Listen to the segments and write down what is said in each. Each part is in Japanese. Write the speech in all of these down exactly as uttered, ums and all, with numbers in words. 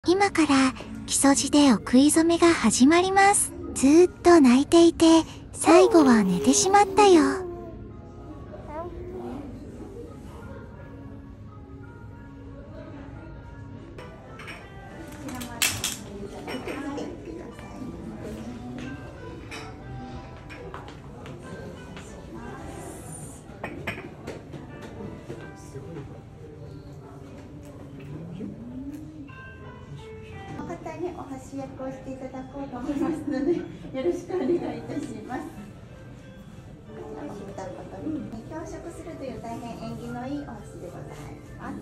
今から木曽路でお食い初めが始まります。ずーっと泣いていて、最後は寝てしまったよ。 にお箸役をしていただこうと思いますので、よろしくお願いいたします。共食するという大変縁起のいいお箸でございます。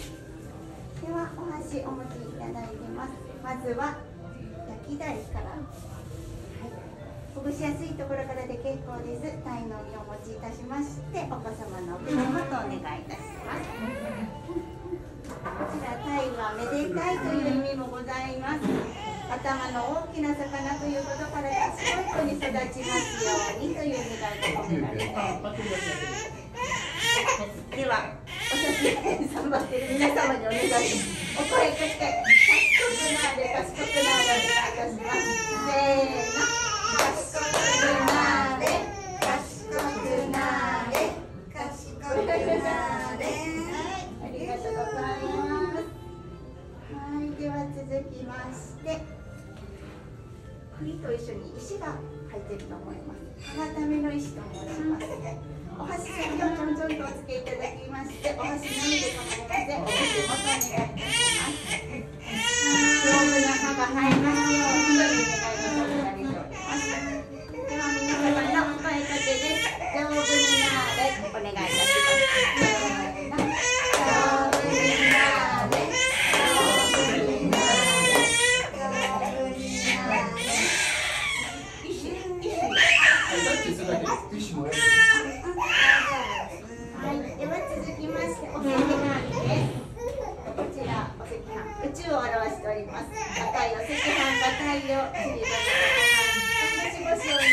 ではお箸お持ちいただいてます。まずは焼き台から、はい、ほぐしやすいところからで結構です。鯛の身をお持ちいたしまして、お子様のお手元とお願いいたします。こちら鯛はめでたいという意味もございます。頭の大きな魚ということから賢い子に育ちますようにという願いが込められます。ではお写真さんばっている皆様にお願いします。お声かけ、賢くなれ賢くなれお願いいたします。せーの、賢くなれ賢くなれ賢くなれ。ありがとうございます。はい、では続きまして、栗と一緒に石が入っていると思います。歯固めの石と申します。お箸先をちょんちょんとお付けいただきまして、お箸のみで構いません。お手元お願いいたします。丈夫な歯が生えますようにという願いが込められております。では皆様のお声かけです。丈夫になれ、お願いいたします。宇宙を表しております。赤いお赤飯が太陽、ちりばが星々を意味します。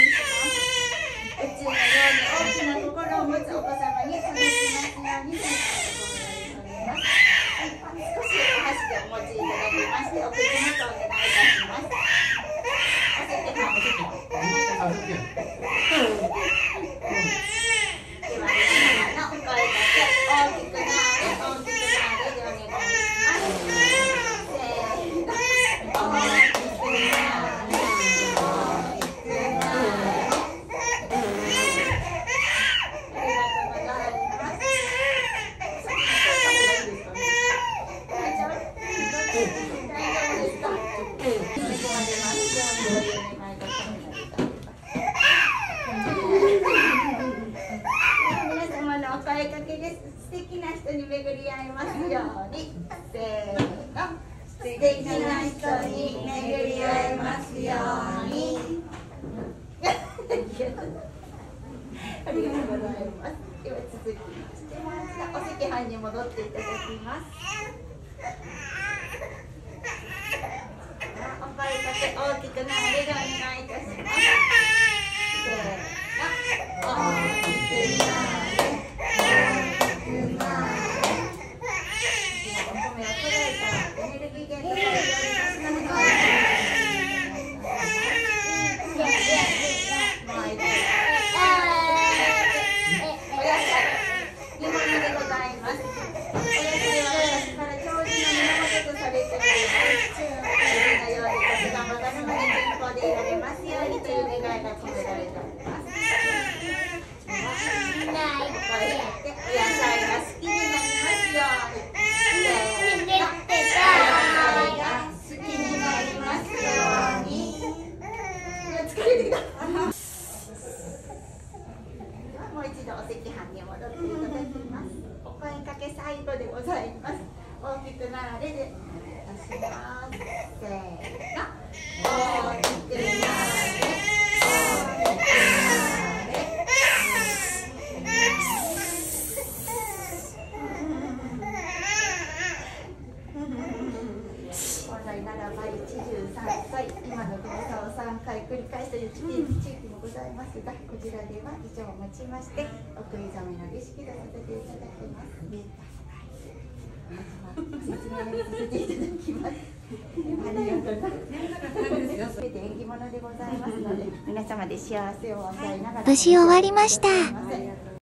宇宙のように大きな心を持つお子様に育ちますようにということでおります。はい、少しお箸でお持ちいただきまして、お口元をお願いいたします。お赤飯、では皆様のお声かけ、大きくなれ、大きくなれでお願いします。素敵な人に巡り合いますように。せーの、素敵な人に巡り合いますように。ありがとうございます。では続きまして、お赤飯に戻っていただきます。お声かけ、大きくなれるお願いいたします。せーの、大きくなれ。もう一度お赤飯に戻っていただきます。お声かけ最後でございます。大きくなれでお願いいたします。せーの、大きくなれ、大きくなれ。本来ならばいちじゅうさんさい、今の動作をさんかい繰り返すという地域もございますが、こちらでは以上をもちましてお食い初めの儀式とさせていただきます。説明させていただきます。 すべて縁起物でございますので、皆様で幸せを与えながら。 無事終わりました。